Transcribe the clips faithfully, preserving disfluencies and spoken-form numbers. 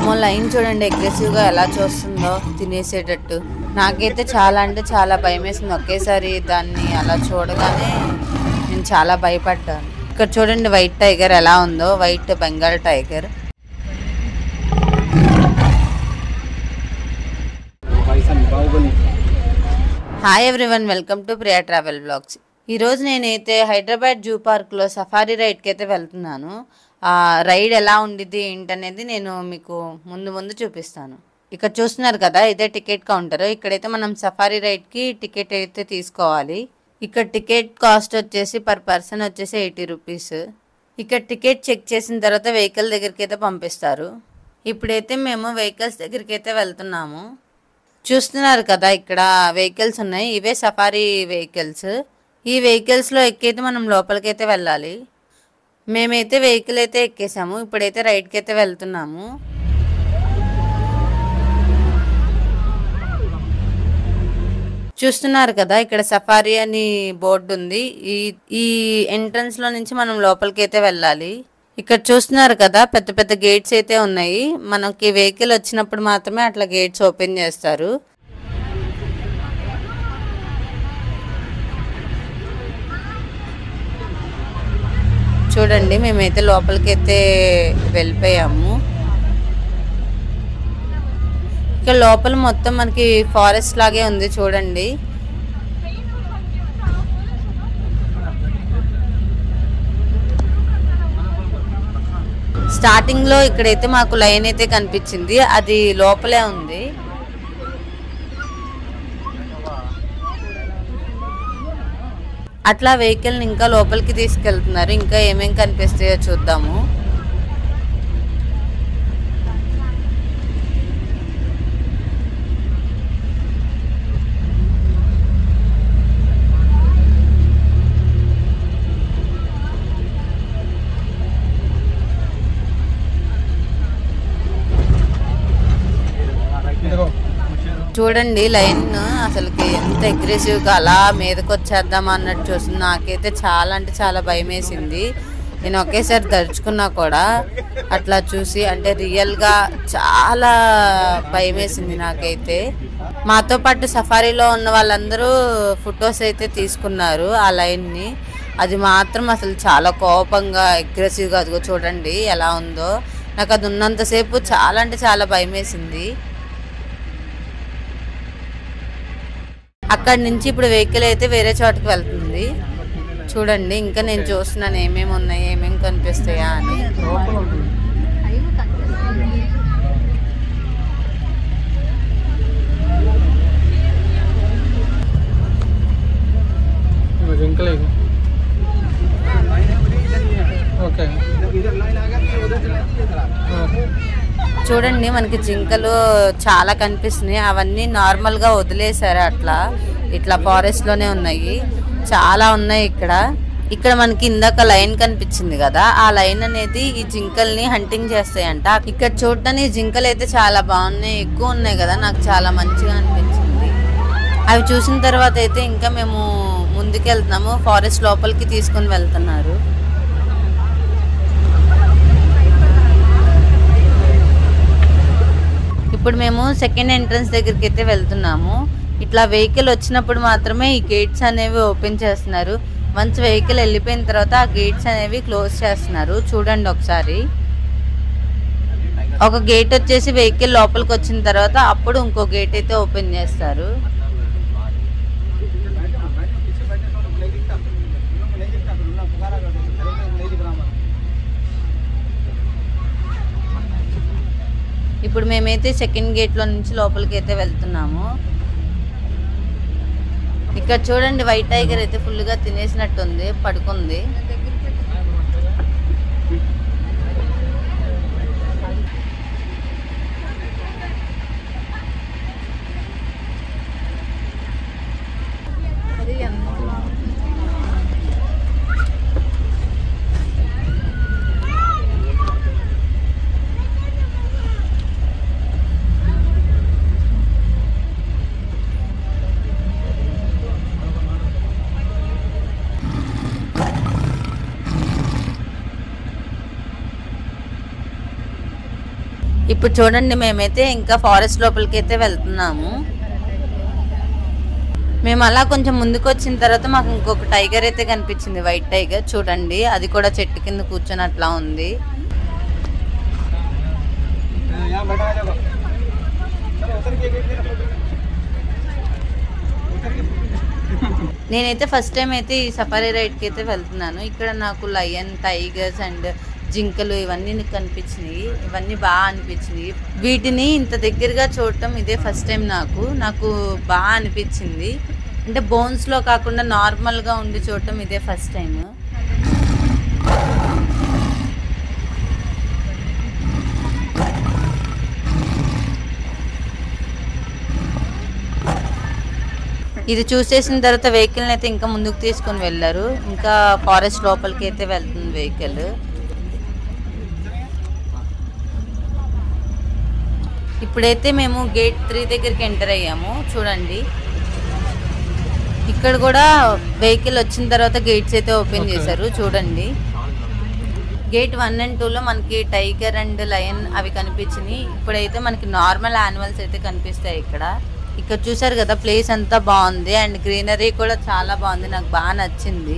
వామ్మో లైన్ చూడండి అగ్రెసివ్ గా ఎలా చూస్తుందో తినేసేటట్టు. నాకైతే చాలా అంటే చాలా భయం వేసింది ఒకేసారి దాన్ని అలా చూడగానే. నేను చాలా భయపడ్డాను. ఇక్కడ చూడండి వైట్ టైగర్ ఎలా ఉందో, white Bengal tiger. Hi everyone, welcome to Priya travel blogs. ఈరోజు నేనైతే హైదరాబాద్ జూ పార్క్లో సఫారీ రైడ్కి అయితే వెళ్తున్నాను. ఆ రైడ్ ఎలా ఉండిద్ది ఏంటనేది నేను మీకు ముందు ముందు చూపిస్తాను. ఇక్కడ చూస్తున్నారు కదా, ఇదే టికెట్ కౌంటర్. ఇక్కడైతే మనం సఫారీ రైడ్కి టికెట్ అయితే తీసుకోవాలి. ఇక్కడ టికెట్ కాస్ట్ వచ్చేసి పర్ పర్సన్ వచ్చేసి ఎయిటీ రూపీస్. ఇక్కడ టికెట్ చెక్ చేసిన తర్వాత వెహికల్ దగ్గరికి అయితే పంపిస్తారు. ఇప్పుడైతే మేము వెహికల్స్ దగ్గరికి అయితే వెళ్తున్నాము. చూస్తున్నారు కదా, ఇక్కడ వెహికల్స్ ఉన్నాయి. ఇవే సఫారీ వెహికల్స్. ఈ వెహికల్స్లో ఎక్కైతే మనం లోపలికైతే వెళ్ళాలి. మేమైతే వెహికల్ అయితే ఎక్కేసాము. ఇప్పుడైతే రైడ్కి అయితే వెళ్తున్నాము. చూస్తున్నారు కదా, ఇక్కడ సఫారీ అని బోర్డు ఉంది. ఈ ఈ ఎంట్రన్స్ లో నుంచి మనం లోపలికి అయితే వెళ్ళాలి. ఇక్కడ చూస్తున్నారు కదా, పెద్ద పెద్ద గేట్స్ అయితే ఉన్నాయి. మనకి వెహికల్ వచ్చినప్పుడు మాత్రమే అట్లా గేట్స్ ఓపెన్ చేస్తారు. చూడండి, మేమైతే లోపలికి అయితే వెళ్ళిపోయాము. ఇక్కడ లోపల మొత్తం మనకి ఫారెస్ట్ లాగే ఉంది చూడండి. స్టార్టింగ్ లో ఇక్కడైతే మాకు లైన్ అయితే కనిపించింది, అది లోపలే ఉంది. అట్లా వెహికల్ని ఇంకా లోపలికి తీసుకెళ్తున్నారు. ఇంకా ఏమేం కనిపిస్తాయో చూద్దాము. చూడండి లైన్ అసలుకి ఎంత అగ్రెసివ్గా అలా మీదకి వచ్చేద్దామా అన్నట్టు చూస్తుంది. నాకైతే చాలా అంటే చాలా భయం వేసింది. నేను ఒకేసారి దర్చుకున్నా కూడా అట్లా చూసి, అంటే రియల్గా చాలా భయం వేసింది నాకైతే. మాతో పాటు సఫారీలో ఉన్న వాళ్ళందరూ ఫొటోస్ అయితే తీసుకున్నారు ఆ లైన్ని. అది మాత్రం అసలు చాలా కోపంగా అగ్రెసివ్గా, అదిగో చూడండి ఎలా ఉందో. నాకు అది ఉన్నంతసేపు చాలా అంటే చాలా భయం వేసింది. అక్కడి నుంచి ఇప్పుడు వెహికల్ అయితే వేరే చోటుకి వెళ్తుంది. చూడండి, ఇంకా నేను చూస్తున్నాను ఏమేమి ఉన్నాయి, ఏమేమి కనిపిస్తాయా అని. చూడండి, మనకి జింకలు చాలా కనిపిస్తున్నాయి. అవన్నీ నార్మల్గా వదిలేశారు, అట్లా ఇట్లా ఫారెస్ట్ లోనే ఉన్నాయి. చాలా ఉన్నాయి ఇక్కడ. ఇక్కడ మనకి ఇందాక లైన్ కనిపించింది కదా, ఆ లైన్ అనేది ఈ జింకల్ని హంటింగ్ చేస్తాయంట. ఇక్కడ చూడటానికి జింకలు అయితే చాలా బాగున్నాయి, ఎక్కువ ఉన్నాయి కదా, నాకు చాలా మంచిగా అనిపించింది. అవి చూసిన తర్వాత అయితే ఇంకా మేము ముందుకెళ్తున్నాము. ఫారెస్ట్ లోపలికి తీసుకొని వెళ్తున్నారు. ఇప్పుడు మేము సెకండ్ ఎంట్రన్స్ దగ్గరికి అయితే వెళ్తున్నాము. ఇట్లా వెహికల్ వచ్చినప్పుడు మాత్రమే ఈ గేట్స్ అనేవి ఓపెన్ చేస్తున్నారు. వన్స్ వెహికల్ వెళ్ళిపోయిన తర్వాత ఆ గేట్స్ అనేవి క్లోజ్ చేస్తున్నారు. చూడండి ఒకసారి. ఒక గేట్ వచ్చేసి వెహికల్ లోపలికి వచ్చిన తర్వాత అప్పుడు ఇంకో గేట్ అయితే ఓపెన్ చేస్తారు. ఇప్పుడు మేమైతే సెకండ్ గేట్లో నుంచి లోపలికి అయితే వెళ్తున్నాము. ఇక్కడ చూడండి, వైట్ టైగర్ అయితే ఫుల్గా తినేసినట్టుంది, పడుకుంది. ఇప్పుడు చూడండి, మేమైతే ఇంకా ఫారెస్ట్ లోపలికి అయితే వెళ్తున్నాము. మేము అలా కొంచెం ముందుకు వచ్చిన తర్వాత మాకు ఇంకొక టైగర్ అయితే కనిపించింది, వైట్ టైగర్. చూడండి, అది కూడా చెట్టు కింద కూర్చొని అట్లా ఉంది. నేనైతే ఫస్ట్ టైం అయితే ఈ సఫారీ రైడ్కి అయితే వెళ్తున్నాను. ఇక్కడ నాకు లయన్, టైగర్స్ అండ్ జింకలు ఇవన్నీ కనిపించినాయి. ఇవన్నీ బాగా అనిపించినాయి. వీటిని ఇంత దగ్గరగా చూడటం ఇదే ఫస్ట్ టైం. నాకు నాకు బాగా అనిపించింది. అంటే బోన్స్లో కాకుండా నార్మల్గా ఉండి చూడటం ఇదే ఫస్ట్ టైం. ఇది చూసేసిన తర్వాత వెహికల్ని అయితే ఇంకా ముందుకు తీసుకొని వెళ్ళారు. ఇంకా ఫారెస్ట్ లోపలికి అయితే వెళ్తుంది వెహికల్. ఇప్పుడైతే మేము గేట్ త్రీ దగ్గరికి ఎంటర్ అయ్యాము. చూడండి, ఇక్కడ కూడా వెహికల్ వచ్చిన తర్వాత గేట్స్ అయితే ఓపెన్ చేశారు. చూడండి, గేట్ వన్ అండ్ టూలో మనకి టైగర్ అండ్ లయన్ అవి కనిపించినాయి. ఇప్పుడైతే మనకి నార్మల్ యానిమల్స్ అయితే కనిపిస్తాయి ఇక్కడ. ఇక్కడ చూసారు కదా, ప్లేస్ అంతా బాగుంది అండ్ గ్రీనరీ కూడా చాలా బాగుంది. నాకు బాగా నచ్చింది.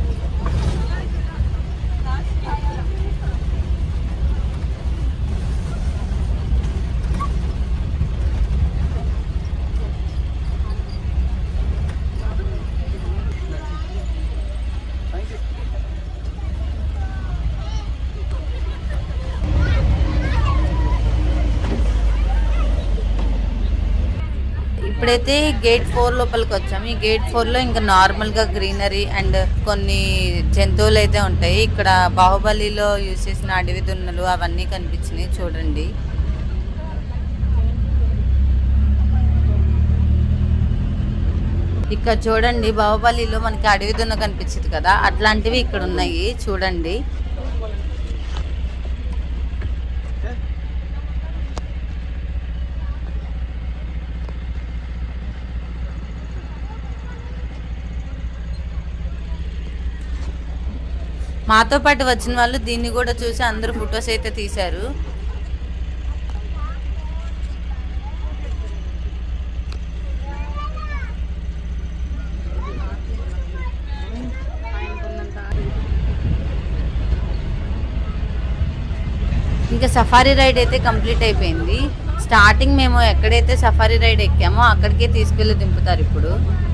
ఇప్పుడైతే గేట్ ఫోర్ లోపలికి వచ్చాము. ఈ గేట్ ఫోర్లో ఇంకా నార్మల్గా గ్రీనరీ అండ్ కొన్ని జంతువులు అయితే ఉంటాయి. ఇక్కడ బాహుబలిలో యూజ్ చేసిన అడవి దున్నలు అవన్నీ కనిపించినాయి. చూడండి, ఇక్కడ చూడండి, బాహుబలిలో మనకి అడవి దున్న కనిపించింది కదా, అట్లాంటివి ఇక్కడ ఉన్నాయి. చూడండి, మాతో పాటు వచ్చిన వాళ్ళు దీన్ని కూడా చూసి అందరూ ఫొటోస్ అయితే తీశారు. ఇంకా సఫారీ రైడ్ అయితే కంప్లీట్ అయిపోయింది. స్టార్టింగ్ మేము ఎక్కడైతే సఫారీ రైడ్ ఎక్కామో అక్కడికే తీసుకెళ్ళి దింపుతారు ఇప్పుడు.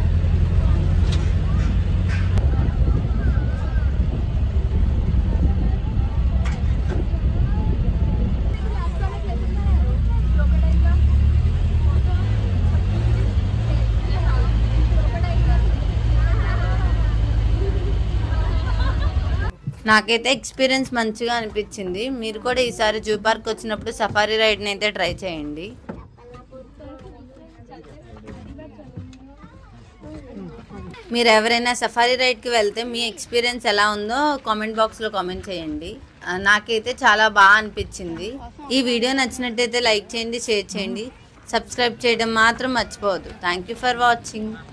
నాకైతే ఎక్స్పీరియన్స్ మంచిగా అనిపించింది. మీరు కూడా ఈసారి జూ పార్క్ వచ్చినప్పుడు సఫారీ రైడ్ని అయితే ట్రై చేయండి. మీరు ఎవరైనా సఫారీ రైడ్కి వెళ్తే మీ ఎక్స్పీరియన్స్ ఎలా ఉందో కామెంట్ బాక్స్లో కామెంట్ చేయండి. నాకైతే చాలా బాగా అనిపించింది. ఈ వీడియో నచ్చినట్టయితే లైక్ చేయండి, షేర్ చేయండి, సబ్స్క్రైబ్ చేయడం మాత్రం మర్చిపోవద్దు. Thank you for watching.